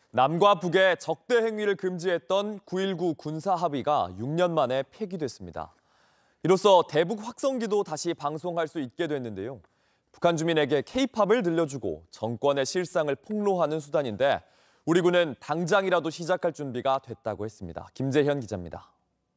남과 북의 적대 행위를 금지했던 9.19 군사 합의가 6년 만에 폐기됐습니다. 이로써 대북 확성기도 다시 방송할 수 있게 됐는데요. 북한 주민에게 K-팝을 들려주고 정권의 실상을 폭로하는 수단인데 우리 군은 당장이라도 시작할 준비가 됐다고 했습니다. 김재현 기자입니다.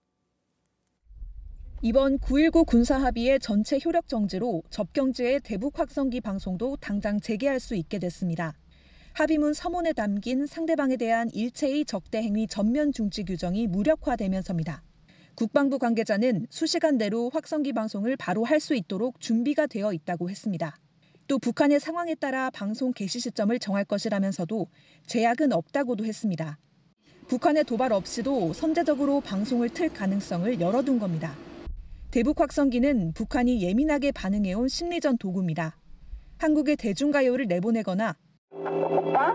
이번 9.19 군사합의의 전체 효력 정지로 접경지의 대북 확성기 방송도 당장 재개할 수 있게 됐습니다. 합의문 서문에 담긴 상대방에 대한 일체의 적대 행위 전면 중지 규정이 무력화되면서입니다. 국방부 관계자는 수시간 내로 확성기 방송을 바로 할 수 있도록 준비가 되어 있다고 했습니다. 또 북한의 상황에 따라 방송 개시 시점을 정할 것이라면서도 제약은 없다고도 했습니다. 북한의 도발 없이도 선제적으로 방송을 틀 가능성을 열어둔 겁니다. 대북 확성기는 북한이 예민하게 반응해온 심리전 도구입니다. 한국의 대중가요를 내보내거나 오빠?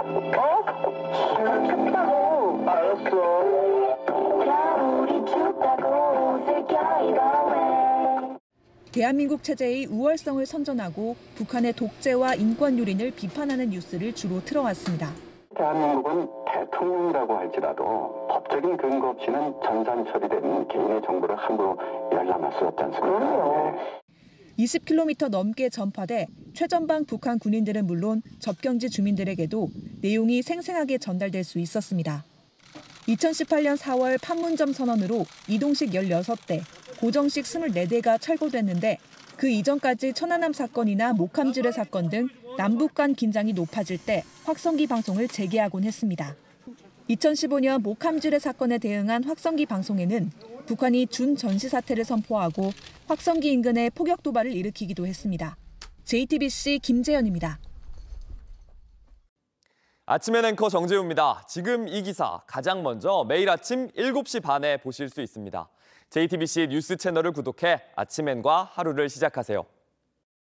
춥다고. 알았어. 우리 춥다고 들켜. 대한민국 체제의 우월성을 선전하고 북한의 독재와 인권 유린을 비판하는 뉴스를 주로 틀어왔습니다. 대한민국은 대통령이라고 할지라도 법적인 근거 없이는 전산 처리된 개인의 정보를 함부로 열람할 수 없지 않습니까? 20km 넘게 전파돼 최전방 북한 군인들은 물론 접경지 주민들에게도 내용이 생생하게 전달될 수 있었습니다. 2018년 4월 판문점 선언으로 이동식 16대, 고정식 24대가 철거됐는데 그 이전까지 천안함 사건이나 목함지뢰 사건 등 남북 간 긴장이 높아질 때 확성기 방송을 재개하곤 했습니다. 2015년 목함지뢰 사건에 대응한 확성기 방송에는 북한이 준전시 사태를 선포하고 확성기 인근에 포격 도발을 일으키기도 했습니다. JTBC 김재현입니다. 아침엔 앵커 정재우입니다. 지금 이 기사 가장 먼저 매일 아침 7시 반에 보실 수 있습니다. JTBC 뉴스 채널을 구독해 아침엔과 하루를 시작하세요.